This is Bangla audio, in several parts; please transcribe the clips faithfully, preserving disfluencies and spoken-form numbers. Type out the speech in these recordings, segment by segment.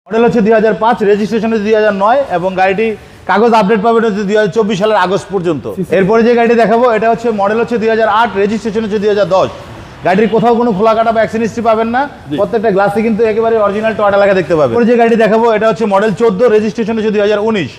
মডেল হচ্ছে দুই হাজার পাঁচ, রেজিস্ট্রেশন হচ্ছে দুই হাজার নয় এবং গাড়িটি কাগজ আপডেট পাবেন হচ্ছে দুই হাজার চব্বিশ সালের আগস্ট পর্যন্ত। এরপরে যে গাড়িটি দেখাবো এটা হচ্ছে মডেল হচ্ছে দুই হাজার আট, রেজিস্ট্রেশন হচ্ছে দুই হাজার দশ। গাড়ির কোথাও কোনো খোলা কাটা বা অ্যাক্সিডেন্ট হিস্ট্রি পাবেন না, প্রত্যেকটা গ্লাসে কিন্তু একেবারে অরিজিনাল টয়োটা লেখা দেখতে পাবেন। এরপরে যে গাড়িটি দেখাবো এটা হচ্ছে মডেল চোদ্দ, রেজিস্ট্রেশন হচ্ছে দুই হাজার উনিশ,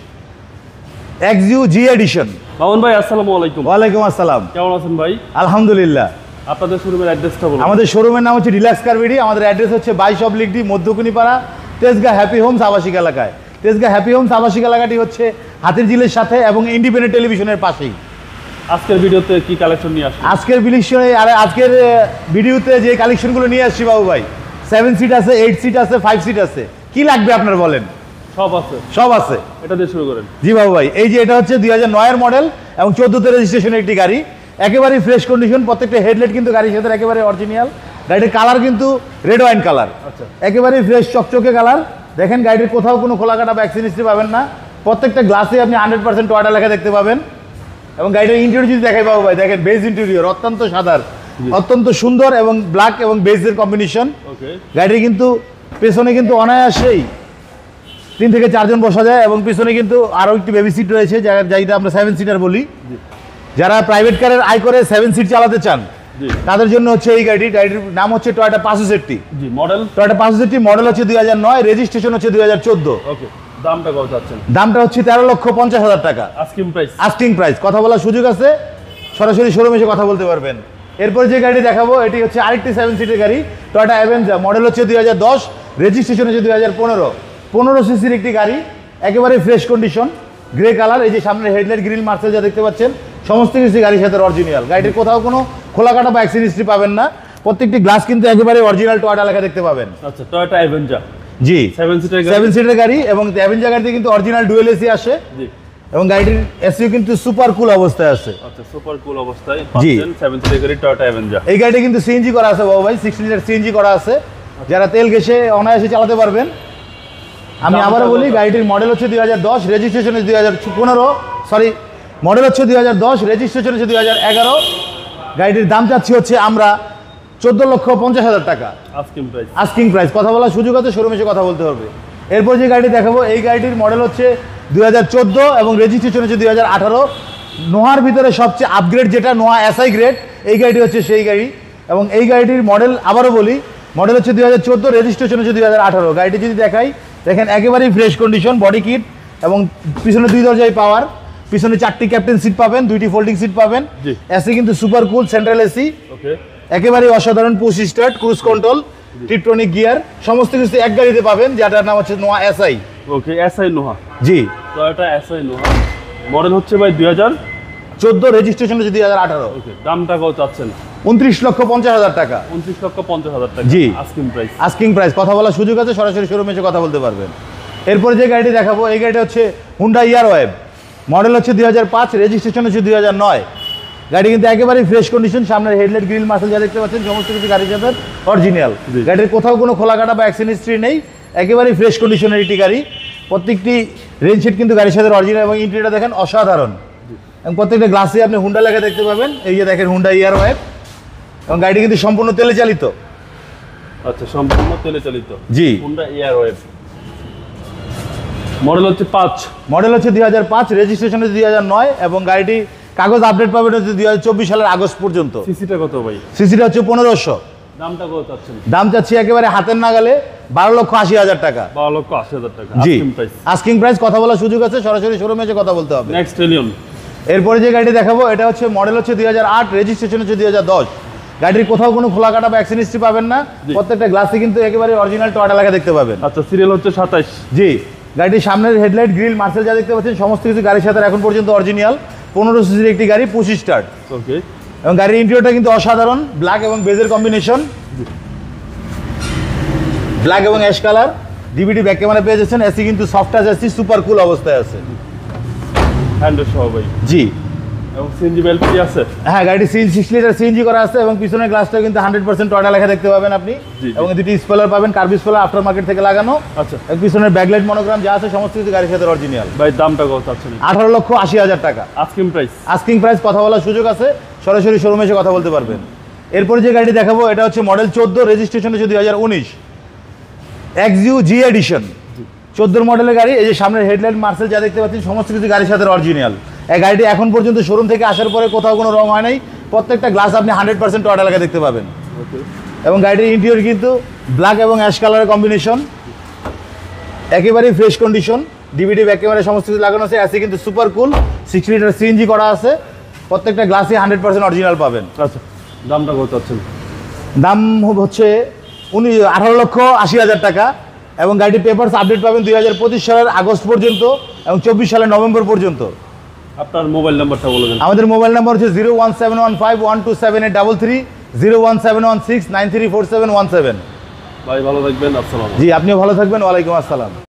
এক্সইউ জি এডিশন। মামুন ভাই আসসালামু আলাইকুম। ওয়ালাইকুম আসসালাম, কেমন আছেন ভাই? আলহামদুলিল্লাহ। আপনাদের শোরুমের অ্যাড্রেসটা বলুন। আমাদের শোরুমের নাম হচ্ছে রিল্যাক্স কার বিডি। আমাদের অ্যাড্রেস হচ্ছে বাইশ oblique D, Madhyakunipara, Tejgaon happy homes আবাসিক এলাকায়। তেজগাঁ হ্যাপি হোমস আবাসিক এলাকাটি হচ্ছে হাতিরঝিলের সাথে এবং ইন্ডিপেন্ডেন্ট টেলিভিশনের পাশেই। আজকের ভিডিওতে কি কালেকশন নিয়ে আসছেন? আজকের ভিডিওতে আর আজকের ভিডিওতে যে কালেকশনগুলো নিয়ে আসছি বাবু ভাই, সেভেন সিট আছে, এইট সিট আছে, ফাইভ সিট আছে, কি লাগবে আপনার বলেন? সব আছে, সব আছে। এটা দিয়ে শুরু করেন। জি বাবু ভাই, এই যে এটা হচ্ছে দুই হাজার নয়ের মডেল এবং চোদ্দোতে রেজিস্ট্রেশনের একটি গাড়ি, একেবারেই ফ্রেশ কন্ডিশন। প্রত্যেকটা হেডলাইট কিন্তু গাড়ির সাথে একেবারে অরিজিনাল। গাড়ির কালার কিন্তু রেড ওয়াইন কালার, আচ্ছা, একেবারেই ফ্রেশ চকচকে কালার। দেখেন গাড়ির কোথাও কোনো খোলা কাটা বা অ্যাক্সিডেন্ট হিস্ট্রি পাবেন না, প্রত্যেকটা গ্লাসে আপনি হান্ড্রেড পার্সেন্ট টয়োটা লেখা দেখতে পাবেন। এবং গাড়িটার ইন্টেরিয়র যদি দেখাই বাবু ভাই, দেখেন বেজ ইন্টেরিয়র অত্যন্ত সাদার, অত্যন্ত সুন্দর এবং ব্ল্যাক এবং বেজের কম্বিনেশন। গাড়ির কিন্তু পেছনে কিন্তু অনায়াসেই তিন থেকে চারজন বসা যায় এবং পিছনে কিন্তু আরও একটি বেবি সিট রয়েছে, যেটা আমরা সেভেন সিটার বলি। যারা প্রাইভেট কারের আয় করে সেভেন সিট চালাতে চান তাদের জন্য হচ্ছে এই গাড়িটি। গাড়িটির নাম হচ্ছে টয়োটা পাঁচষট্টি। মডেল টয়োটা পাঁচষট্টি, মডেল হচ্ছে দুই হাজার নয়, রেজিস্ট্রেশন হচ্ছে দুই হাজার চোদ্দ। ওকে, দামটা কত যাচ্ছেন? দামটা হচ্ছে তেরো লক্ষ পঞ্চাশ হাজার টাকা আস্কিং প্রাইস। আস্কিং প্রাইস, কথা বলার সুযোগ আছে, সরাসরি শোরুমে এসে কথা বলতে পারবেন। এরপরে যে গাড়ি দেখাবো এটি হচ্ছে আরেকটি সেভেন সিটের গাড়ি, টয়োটা অ্যাভেঞ্জার। মডেল হচ্ছে দুই হাজার দশ, রেজিস্ট্রেশন হচ্ছে দুই হাজার পনেরো। পনেরো সিসির একটি গাড়ি, একেবারে ফ্রেশ কন্ডিশন, গ্রে কালার। এই যে সামনের হেডলাইট, গ্রিল, মার্সেল যা দেখতে পাচ্ছেন সমস্ত কিছু গাড়ির সাথে অরিজিনাল। গাড়িটির কোথাও কোনো খোলা কাটা বা অ্যাক্সিডেন্ট হিস্ট্রি পাবেন না, প্রত্যেকটি গ্লাস কিন্তু একেবারে অরিজিনাল টয়োটা লেখা দেখতে পাবেন। আচ্ছা, টয়োটা অ্যাভেঞ্জার। জি, সেভেন সিটের গাড়ি, সেভেন সিটের গাড়ি এবং অ্যাভেঞ্জার গাড়িতে কিন্তু অরিজিনাল ডুয়েল এসি আসে। জি, এবং গাড়িটির এসিও কিন্তু সুপার কুল অবস্থায় আছে। আচ্ছা, সুপার কুল অবস্থায় পাচ্ছেন সেভেন সিটের গাড়ি টয়োটা অ্যাভেঞ্জার। এই গাড়িটা কিন্তু সিএনজি করা আছে বাবু ভাই, সিক্সটি লিটার সিএনজি করা আছে, যারা তেল ঘেঁষে অনায়াসে চালাতে পারবেন। আমি আবারও বলি, গাড়িটির মডেল হচ্ছে দুই হাজার দশ, রেজিস্ট্রেশন হচ্ছে দুই হাজার পনেরো, সরি মডেল হচ্ছে দুই হাজার দশ, রেজিস্ট্রেশন হচ্ছে দুই হাজার এগারো। গাড়িটির দাম চাচ্ছি হচ্ছে আমরা চোদ্দ লক্ষ পঞ্চাশ হাজার টাকা আস্কিং প্রাইস। আস্কিং প্রাইস, কথা বলার সুযোগ আছে, শোরুমে এসে কথা বলতে হবে। এরপর যে গাড়িটি দেখাবো এই গাড়িটির মডেল হচ্ছে দুই হাজার চোদ্দো এবং রেজিস্ট্রেশন হচ্ছে দুই হাজার আঠারো। নোহার ভিতরে সবচেয়ে আপগ্রেড যেটা নোহা এসআই গ্রেড, এই গাড়িটি হচ্ছে সেই গাড়ি। এবং এই গাড়িটির মডেল আবারও বলি, মডেল হচ্ছে দুই হাজার চোদ্দো, রেজিস্ট্রেশন হচ্ছে দুই হাজার আঠারো। গাড়িটি যদি দেখাই, দেখেন একেবারেই ফ্রেশ কন্ডিশন, বডি কিট এবং পিছনে দুই দরজায় পাওয়ার, পিছনে চারটি ক্যাপ্টেন সিট পাবেন, দুইটি ফোল্ডিং সিট পাবেন। এসি কিন্তু সুপার কুল সেন্ট্রাল এসি, একেবারেই অসাধারণ, push start, cruise control, tiptronic gear, সমস্ত কিছু এক গাড়িতে পাবেন, যাটার নাম হচ্ছে Noha SI. Okay, SI Noah. জি, টয়োটা এসআই নোহা। মডেল হচ্ছে ভাই দুই হাজার চোদ্দো, রেজিস্ট্রেশন হচ্ছে দুই হাজার আঠারো। ওকে, দামটা কত চাচ্ছেন? উনত্রিশ লক্ষ পঞ্চাশ হাজার টাকা উনত্রিশ লক্ষ পঞ্চাশ হাজার টাকা জি, আস্কিং প্রাইস। আস্কিং প্রাইস, কথা বলার সুযোগ আছে, সরাসরি শোরুমে এসে কথা বলতে পারবেন। এরপরে যে গাড়িটি দেখাবো এই গাড়িটা হচ্ছে হুন্ডা ইয়ারওয়েভ। মডেল হচ্ছে দুই হাজার পাঁচ, রেজিস্ট্রেশন হচ্ছে দুই হাজার নয়। গাড়ি কিন্তু একেবারেই ফ্রেশ কন্ডিশন, সামনের হেডলাইট, গ্রিল, মার্সেল যা দেখতে পাচ্ছেন সমস্ত কিছু গাড়ির সাথে অরিজিনাল। গাড়ির কোথাও কোনো খোলা কাটা বা অ্যাক্সিডেন্ট হিস্ট্রি নেই, একেবারেই ফ্রেশ কন্ডিশনের একটি গাড়ি। প্রত্যেকটি রেন সেট কিন্তু গাড়ির সাথে অরিজিনাল এবং ইন্টেরিয়রটা দেখেন অসাধারণ। এবং প্রত্যেকটা গ্লাসে আপনি হুন্ডা লেখা দেখতে পাবেন। এই যে দেখেন হুন্ডা ইয়ারওয়েভ, এবং গাড়িটি কিন্তু সম্পূর্ণ তেলে চালিত। আচ্ছা, সম্পূর্ণ তেলে চালিত। জি, হুন্ডা ইয়ারওয়েভ। মডেল হচ্ছে পাঁচ, মডেল হচ্ছে দুই হাজার পাঁচ, রেজিস্ট্রেশন হচ্ছে দুই হাজার নয় এবং গাড়িটি কাগজ আপডেট পাবেন হচ্ছে দুই হাজার চব্বিশ সালের আগস্ট পর্যন্ত। সিসিটা কত ভাই? সিসিটা হচ্ছে পনেরোশো। দামটা কত চাচ্ছেন? দাম চাচ্ছি একেবারে হাতের নাগালে বারো লক্ষ আশি হাজার টাকা বারো লক্ষ আশি হাজার টাকা জি, আস্কিং প্রাইস। আস্কিং প্রাইস, কথা বলার সুযোগ আছে, সরাসরি শোরুমে এসে কথা বলতে হবে। Next Allion. এরপরে যে গাড়িটি দেখাবো এটা হচ্ছে মডেল হচ্ছে দুই হাজার আট, রেজিস্ট্রেশন হচ্ছে দুই হাজার দশ। গাড়ির কোথাও কোনো খোলা কাটা বা অ্যাক্সিডেন্ট হিস্ট্রি পাবেন না, প্রত্যেকটা গ্লাসে কিন্তু একেবারে অরিজিনাল টয়োটা লেখা দেখতে পাবেন। আচ্ছা, সিরিয়াল হচ্ছে সাতাইশ। জি, গাড়িটির সামনের হেডলাইট, গ্রিল, মার্সেল যা দেখতে পাচ্ছেন সমস্ত কিছু গাড়ির সাথে এখন পর্যন্ত অরিজিনাল। পনেরো সিসির একটি গাড়ি, পুশ স্টার্ট। ওকে, এবং গাড়ির ইন্টেরিয়রটা কিন্তু অসাধারণ, ব্ল্যাক এবং বেজের কম্বিনেশন, ব্ল্যাক এবং ash colour. DVD back camera পেয়ে যাচ্ছেন। এসি কিন্তু soft touch AC, super cool অবস্থায় আছে। হ্যান্ডেল সহ ভাই। জি, এবং সিএনজি বেলপি আছে। হ্যাঁ, গাড়ি সিক্স লিটার সিএনজি করা আছে এবং পিছনের গ্লাসটা কিন্তু হান্ড্রেড পার্সেন্ট টয়োটা লেখা দেখতে পাবেন আপনি। এবং দুটি স্পয়লার পাবেন, কার্ভ স্পয়লার আফটার মার্কেট থেকে লাগানো। আচ্ছা, এবং পিছনের ব্যাকলাইট, মনোগ্রাম যা আছে সমস্ত কিছু গাড়ির সাথে অরিজিনাল। ভাই দামটা কত চাচ্ছেন? আঠারো লক্ষ আশি হাজার টাকা আস্কিং প্রাইস। আস্কিং প্রাইস, কথা বলার সুযোগ আছে, সরাসরি শোরুমে এসে কথা বলতে পারবেন। এরপরে যে গাড়িটি দেখাবো এটা হচ্ছে মডেল চোদ্দো, রেজিস্ট্রেশন হচ্ছে দুই হাজার উনিশ, এক্সইউ জি এডিশন। চোদ্দোর মডেলের গাড়ি। এই যে সামনের হেডলাইট মার্সেল যা দেখতে পাচ্ছেন সমস্ত কিছু গাড়ির সাথে অরিজিনাল। এই গাড়িটি এখন পর্যন্ত শোরুম থেকে আসার পরে কোথাও কোনো রং হয় নাই, প্রত্যেকটা গ্লাস আপনি হান্ড্রেড পার্সেন্ট টয়টা লাগা দেখতে পাবেন। ওকে। এবং গাড়িটির ইন্টেরিয়র কিন্তু ব্ল্যাক এবং অ্যাশ কালারের কম্বিনেশন, একেবারেই fresh condition. DVD back camera সমস্ত কিছু লাগানো আছে। এসি কিন্তু super cool, sixty litre CNG করা আছে। প্রত্যেকটা গ্লাসই হান্ড্রেড পার্সেন্ট অরিজিনাল পাবেন। আচ্ছা, দামটা কত চাচ্ছেন? দাম হচ্ছে উনি আঠারো লক্ষ আশি হাজার টাকা এবং গাড়িটির পেপারস আপডেট পাবেন দুই হাজার পঁচিশ সালের আগস্ট পর্যন্ত এবং চব্বিশ সালের নভেম্বর পর্যন্ত। আপনার মোবাইল নাম্বারটা বলে দেন। আমাদের মোবাইল নাম্বার হচ্ছে zero one seven one five one two seven eight double three, zero one seven one six nine three four seven one seven. ভাই ভালো থাকবেন, আসসালাম। জি, আপনিও ভালো থাকবেন। ওয়ালাইকুম আসসালাম।